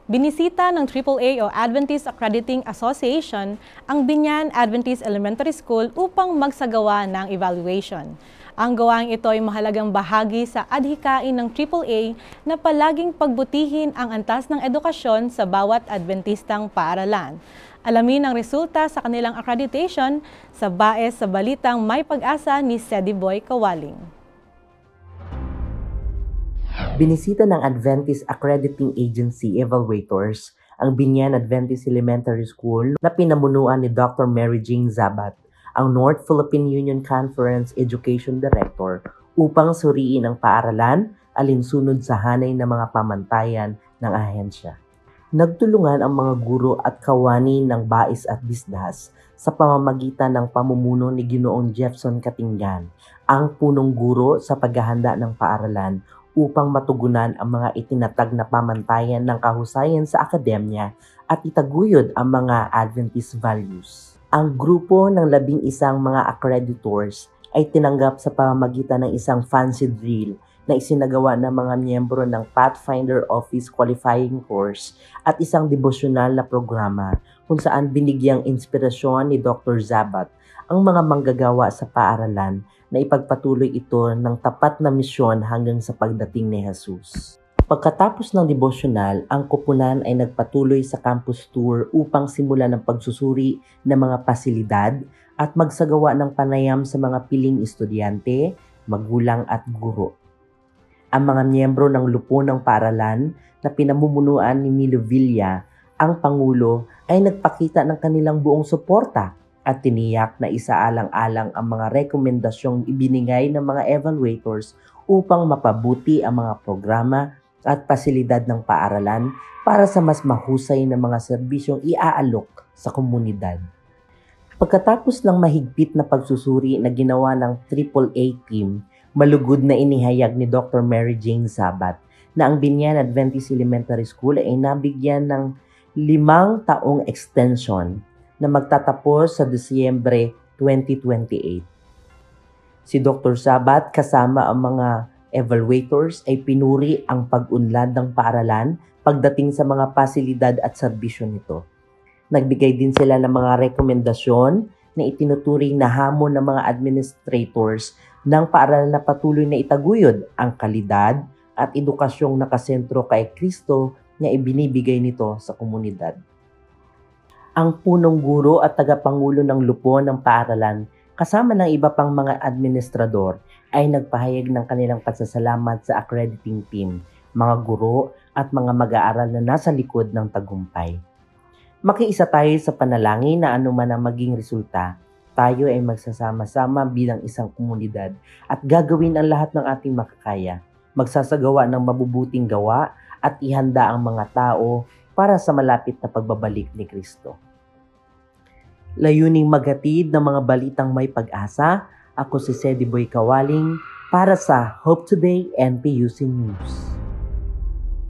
Binisita ng AAA o Adventist Accrediting Association ang Binyan Adventist Elementary School upang magsagawa ng evaluation. Ang gawaing ito ay mahalagang bahagi sa adhikain ng AAA na palaging pagbutihin ang antas ng edukasyon sa bawat Adventistang paaralan. Alamin ang resulta sa kanilang accreditation sa BAES sa balitang May Pag-asa ni Sediboy Kawaling. Binisita ng Adventist Accrediting Agency evaluators ang Binyan Adventist Elementary School na pinamunuan ni Dr. Mary Jane Zabat, ang North Philippine Union Conference Education Director, upang suriin ang paaralan alinsunod sa hanay ng mga pamantayan ng ahensya. Nagtulungan ang mga guro at kawani ng BAES at BISDAS sa pamamagitan ng pamumuno ni Ginoong Jefferson Katinggan, ang punong guro sa paghahanda ng paaralan upang matugunan ang mga itinatag na pamantayan ng kahusayan sa akademya at itaguyod ang mga Adventist values. Ang grupo ng 11 mga accreditors ay tinanggap sa pamamagitan ng isang fancy drill na isinagawa ng mga miyembro ng Pathfinder Office Qualifying Course at isang devosyonal na programa kung saan binigyang inspirasyon ni Dr. Zabat ang mga manggagawa sa paaralan na ipagpatuloy ito ng tapat na misyon hanggang sa pagdating ni Jesus. Pagkatapos ng devosyonal, ang koponan ay nagpatuloy sa campus tour upang simulan ang pagsusuri ng mga pasilidad at magsagawa ng panayam sa mga piling estudyante, magulang at guro. Ang mga miyembro ng lupunang paaralan na pinamumunuan ni Milo Villa, ang Pangulo, ay nagpakita ng kanilang buong suporta at tiniyak na isaalang-alang ang mga rekomendasyong ibinigay ng mga evaluators upang mapabuti ang mga programa at pasilidad ng paaralan para sa mas mahusay na mga serbisyong iaalok sa komunidad. Pagkatapos ng mahigpit na pagsusuri na ginawa ng AAA team, malugod na inihayag ni Dr. Mary Jane Zabat na ang Binyan Adventist Elementary School ay nabigyan ng 5 taong extension na magtatapos sa Disyembre 2028. Si Dr. Zabat kasama ang mga evaluators ay pinuri ang pag-unlad ng paaralan pagdating sa mga pasilidad at serbisyo nito. Nagbigay din sila ng mga rekomendasyon na itinuturing na hamon ng mga administrators ng paaralan na patuloy na itaguyod ang kalidad at edukasyong nakasentro kay Kristo na ibinibigay nito sa komunidad. Ang punong guro at tagapangulo ng lupon ng paaralan kasama ng iba pang mga administrador ay nagpahayag ng kanilang pasasalamat sa accrediting team, mga guro at mga mag-aaral na nasa likod ng tagumpay. Makiisa tayo sa panalangin na anuman ang maging resulta, tayo ay magsasama-sama bilang isang komunidad at gagawin ang lahat ng ating makakaya, magsasagawa ng mabubuting gawa at ihanda ang mga tao para sa malapit na pagbabalik ni Kristo. Layuning maghatid ng mga balitang may pag-asa, ako si Sediboy Kawaling para sa Hope Today and PUC News.